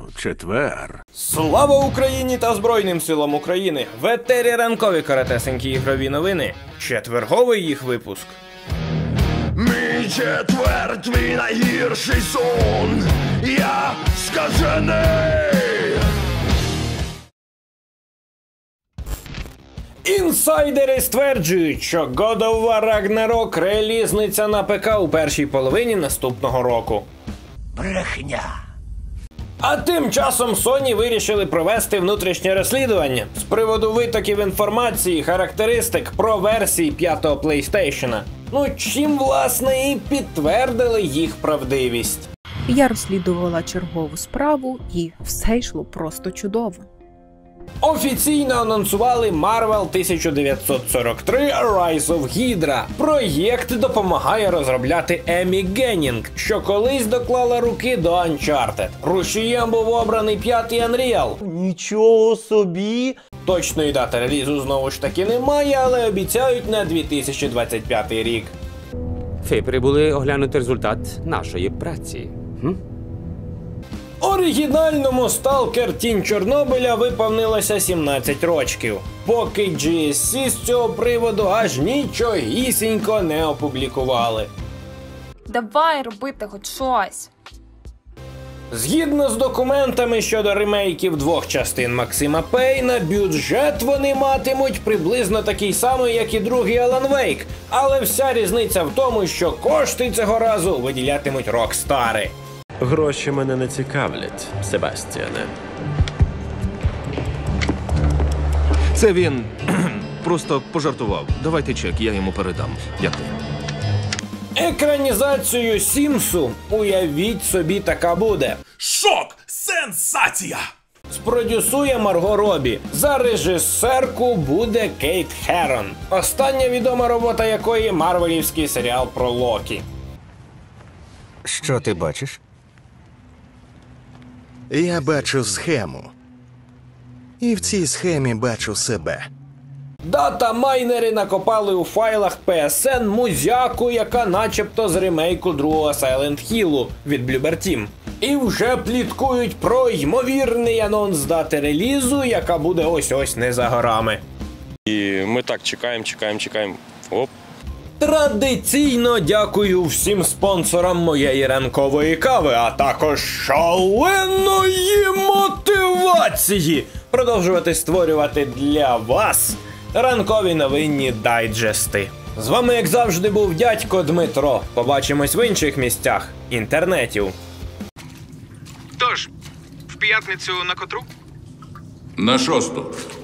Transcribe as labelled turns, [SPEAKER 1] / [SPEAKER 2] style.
[SPEAKER 1] четвер.
[SPEAKER 2] Слава Україні та Збройним силам України! В етері ранкові коротесенькі ігрові новини. Четверговий їх випуск.
[SPEAKER 3] Мій четвер, твій найгірший сон. Я скажений.
[SPEAKER 2] Інсайдери стверджують, що God of War Ragnarok релізниця на ПК у першій половині наступного року.
[SPEAKER 3] Брехня.
[SPEAKER 2] А тим часом Sony вирішили провести внутрішнє розслідування з приводу витоків інформації, характеристик про версії 5-го PlayStation. Ну, чим, власне, і підтвердили їх правдивість.
[SPEAKER 4] Я розслідувала чергову справу, і все йшло просто чудово.
[SPEAKER 2] Офіційно анонсували Marvel 1943 Rise of Hydra. Проєкт допомагає розробляти Емі Геннінг, що колись доклала руки до Uncharted. Рушієм був обраний 5-й Unreal.
[SPEAKER 5] Нічого собі!
[SPEAKER 2] Точної дати релізу знову ж таки немає, але обіцяють на 2025 рік.
[SPEAKER 6] Прибули оглянути результат нашої праці.
[SPEAKER 2] Оригінальному Сталкер Тінь Чорнобиля виповнилося 17 років, поки GSC з цього приводу аж нічогісінько не опублікували.
[SPEAKER 7] Давай робити хоч щось.
[SPEAKER 2] Згідно з документами щодо ремейків двох частин Максима Пейна, бюджет вони матимуть приблизно такий самий, як і другий Alan Wake, але вся різниця в тому, що кошти цього разу виділятимуть Рокстари.
[SPEAKER 8] Гроші мене не цікавлять, Себастьяне.
[SPEAKER 1] Це він просто пожартував. Давайте чек, я йому передам. Дякую.
[SPEAKER 2] Екранізацію Сімсу, уявіть собі, така буде.
[SPEAKER 3] Шок! Сенсація!
[SPEAKER 2] Спродюсує Марго Робі. За режисерку буде Кейт Херон. Остання відома робота якої – марвелівський серіал про Локі.
[SPEAKER 9] Що ти бачиш?
[SPEAKER 10] Я бачу схему. І в цій схемі бачу себе.
[SPEAKER 2] Дата-майнери накопали у файлах PSN музяку, яка начебто з ремейку другого Silent Hill'у від Bloober Team. І вже пліткують про ймовірний анонс дати релізу, яка буде ось-ось не за горами.
[SPEAKER 11] І ми так чекаємо. Оп.
[SPEAKER 2] Традиційно дякую всім спонсорам моєї ранкової кави, а також шаленої мотивації продовжувати створювати для вас ранкові новинні дайджести. З вами, як завжди, був дядько Дмитро. Побачимось в інших місцях інтернетів.
[SPEAKER 12] Тож, в п'ятницю на котру?
[SPEAKER 1] На 6-ту.